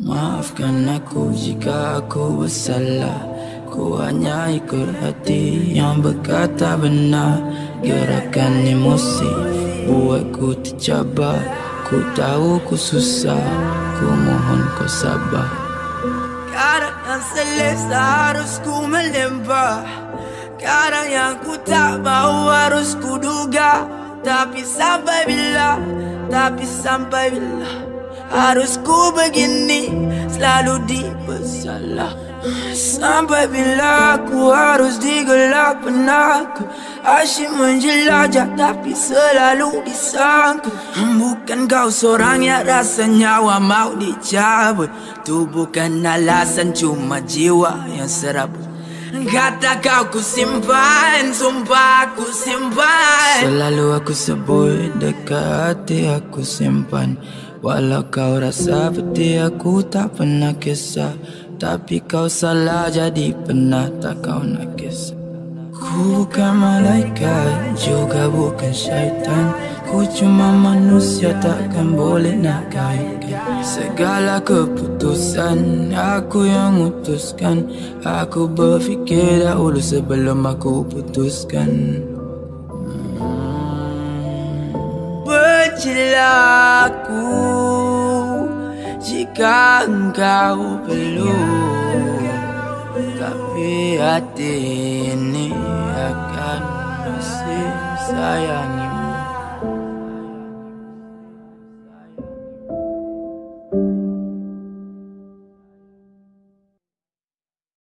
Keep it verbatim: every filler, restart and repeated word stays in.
Maafkan aku jika aku bersalah. Ku hanya ikut hati yang berkata benar. Gerakan emosi buatku tercabar. Ku tahu ku susah, ku mohon kau sabar. Kadang yang selesa harus ku melempar. Kadang yang ku tak mau harus ku duga. Tapi sampai bila, tapi sampai bila harus ku begini, selalu dibersalah. Sampai bila aku harus digelap penakut. Asyik menjelajah tapi selalu disangkut. Bukan kau seorang yang rasa nyawa mau dicabut. Tu bukan alasan, cuma jiwa yang serabut. Kata kau ku simpan, sumpah aku simpan. Selalu aku sebut dekat hati aku simpan. Walau kau rasa peti aku tak pernah kisah. Tapi kau salah jadi pernah tak kau nak kisah. Ku bukan malaikat, juga bukan syaitan. Ku cuma manusia, takkan boleh nak kaitkan segala keputusan. Aku yang utuskan. Aku berfikir dahulu sebelum aku putuskan. Bencilah aku jika engkau perlu, tapi hati ini akan masih sayang